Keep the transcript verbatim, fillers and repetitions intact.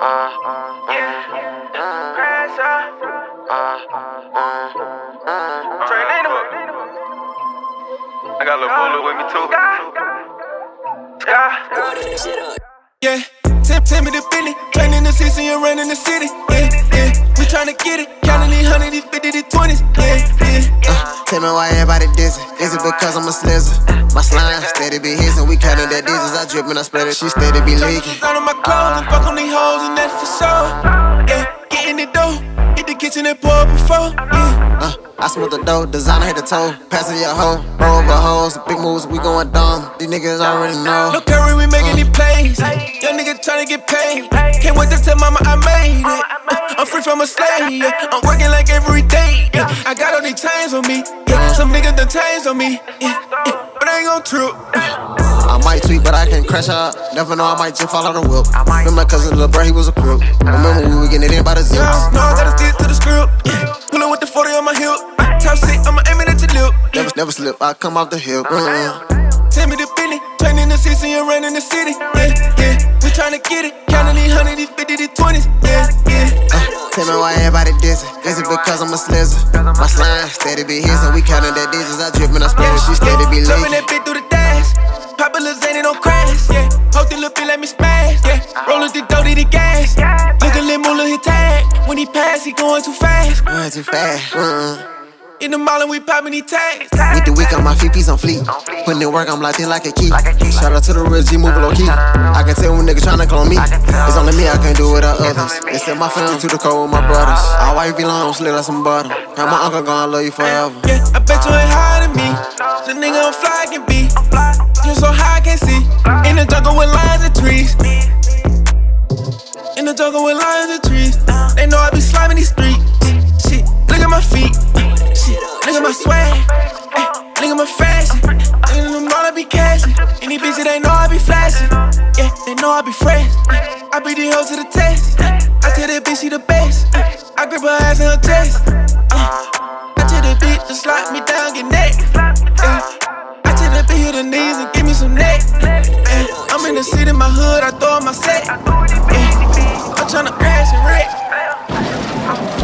I got a little bullet with me too. Yeah, Tim, Timmy the Billy, training the season, you running the city. Yeah, yeah, we tryna get it, counting these hundred, these fifty, these twenties. Yeah, yeah. Uh, tell me why everybody dizzy? Is it because I'm a slizzer? My slime steady be hissing, we counting that digits. I drip and I split it, she steady be leaking. Out of my clothes and fuck on these hoes and that's for sure. Yeah, get in the dough, hit the kitchen and pour up before. Yeah. Uh, I smoke the dough, designer hit the toe, passing your hoe, roll over hoes, big moves, we going dumb. These niggas already know. No curry, we making these plays. Young nigga tryna get paid. Can't wait to tell mama I made it. Uh, I'm free from a slave. Yeah. I'm working like every day. Yeah. I got all these chains on me. Yeah. Some niggas done chains on me. Yeah. Yeah. But I ain't gon' trip. I might tweet, but I can't crash out. Never know, I might just fall out of whip. Remember my cousin Lil' Bro, he was a crook. Remember we were getting it in by the zips. No, I gotta stick to the script. Yeah. Pullin' with the forty on my hip. Top sick, I'ma aim it at your lip. Never, never slip, I come off the hip. Mm-hmm. Tell me the Billy, training the season, you running the city. Yeah, yeah, we tryna get it, counting these hundred, these fifty, these twenties. Yeah, yeah. Uh, tell me why everybody dissing. Is it because I'm a slizzer? My slime steady be hissing, we counting that digits. I drip and I split it, she steady be leaking. Jumping that bitch through the dash, pop a little Zany, don't crash. Yeah, hope the little bitch let me smash. Yeah, rollin' the dough, the gas. Look at Lil' Moolah, he tag. When he pass, he going too fast. Going too fast. Mm-hmm. In the mall and we poppin' these tags. With the week on my feet, feet on fleek. Putting in work, I'm locked in like a key. Shout out to the real G, moving low key. I can tell when niggas tryna clone me. It's only me, I can't do it without others. They send my family to the cold with my brothers. Our wife be long, slid like some butter. Got my uncle gonna love you forever. Yeah, I bet you ain't higher than me. The nigga on fly can be. You so high, I can't see. In the jungle with lions and trees. In the jungle with lions and trees. They know I be sliming these streets. Shit, look at my feet. Look at my swag, ay, look at my fashion. Niggas them know I be cashing. Any bitch that they know I be flashing. Yeah, they know I be fresh. I beat the hoe to the test. I tell that bitch she the best. I grip her ass in her chest. I tell that bitch to slap me down, get neck. I tell that bitch hit her knees and give me some neck. I'm in the city, my hood, I throw on my set. I'm tryna crash and wreck.